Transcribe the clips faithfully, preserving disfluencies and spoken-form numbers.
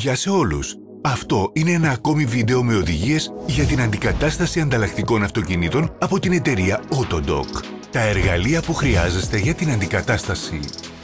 Γεια σε όλους! Αυτό είναι ένα ακόμη βίντεο με οδηγίες για την αντικατάσταση ανταλλακτικών αυτοκινήτων από την εταιρεία Autodoc. Τα εργαλεία που χρειάζεστε για την αντικατάσταση.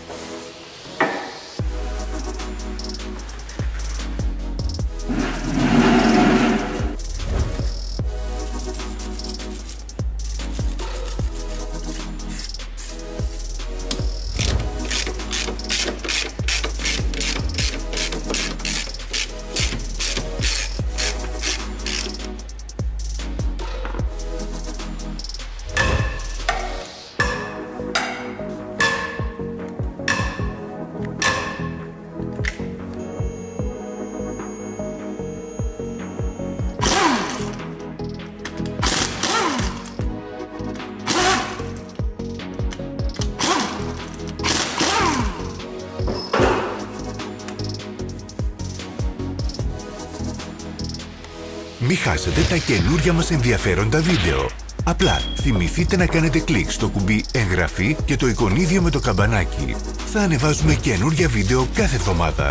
Μη χάσετε τα καινούργια μας ενδιαφέροντα βίντεο. Απλά θυμηθείτε να κάνετε κλικ στο κουμπί εγγραφή και το εικονίδιο με το καμπανάκι. Θα ανεβάζουμε καινούργια βίντεο κάθε εβδομάδα.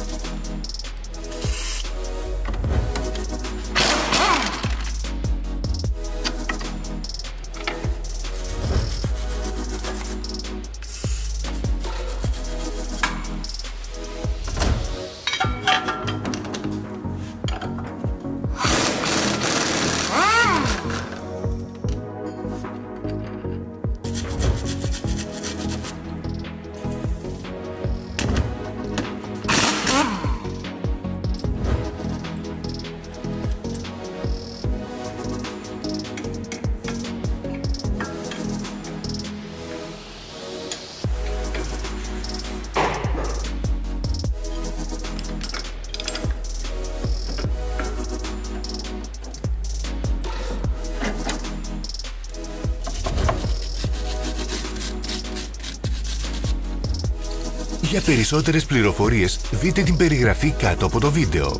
Για περισσότερες πληροφορίες δείτε την περιγραφή κάτω από το βίντεο.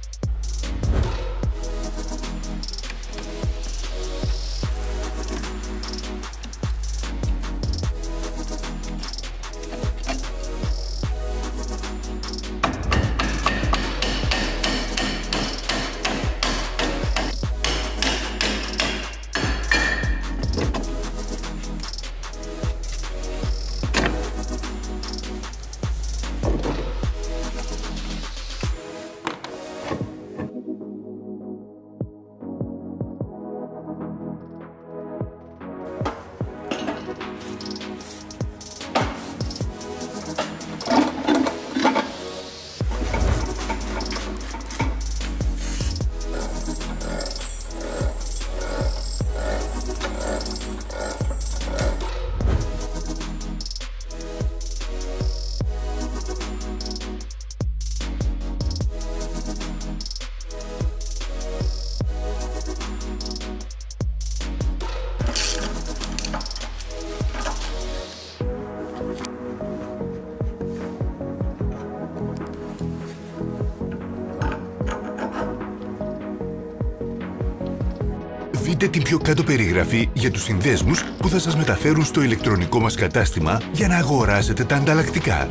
Δείτε την πιο κάτω περιγραφή για τους συνδέσμους που θα σας μεταφέρουν στο ηλεκτρονικό μας κατάστημα για να αγοράσετε τα ανταλλακτικά.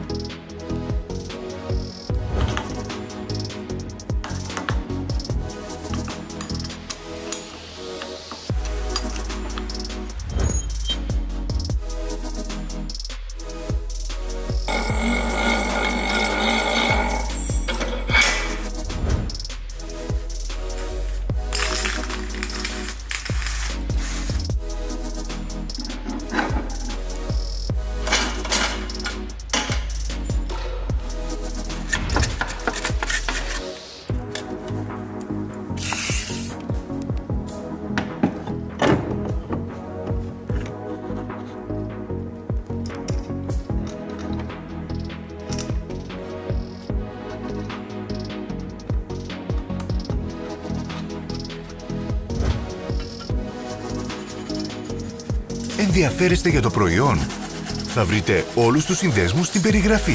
Ενδιαφέρεστε για το προϊόν? Θα βρείτε όλους τους συνδέσμους στην περιγραφή.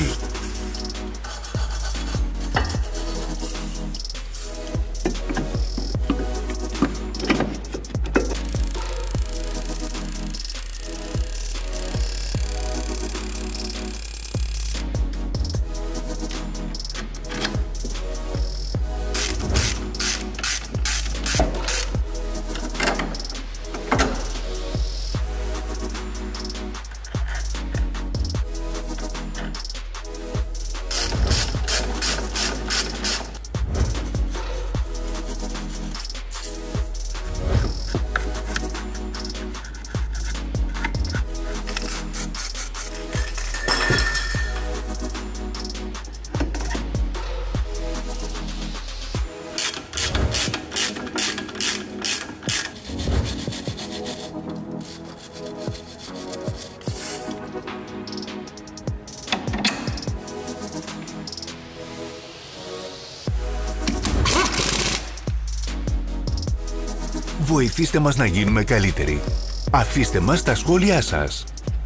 Βοηθήστε μας να γίνουμε καλύτεροι. Αφήστε μας τα σχόλιά σας.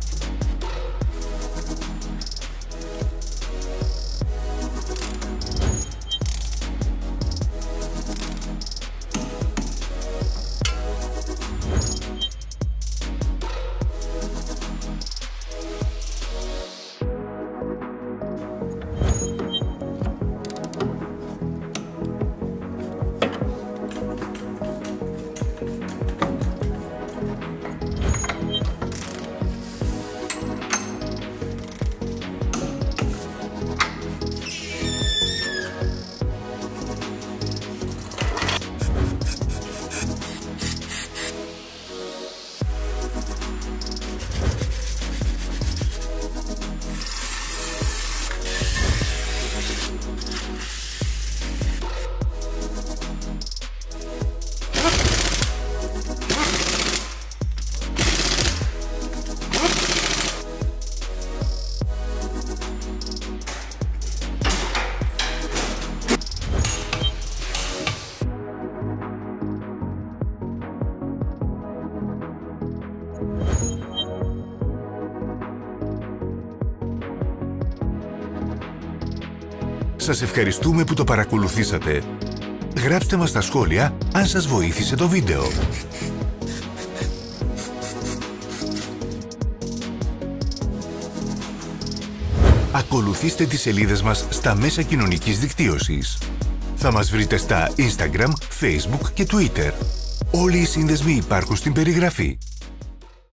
Σας ευχαριστούμε που το παρακολουθήσατε. Γράψτε μας στα σχόλια αν σας βοήθησε το βίντεο. Ακολουθήστε τις σελίδες μας στα μέσα κοινωνικής δικτύωσης. Θα μας βρείτε στα Instagram, Facebook και Twitter. Όλοι οι σύνδεσμοι υπάρχουν στην περιγραφή.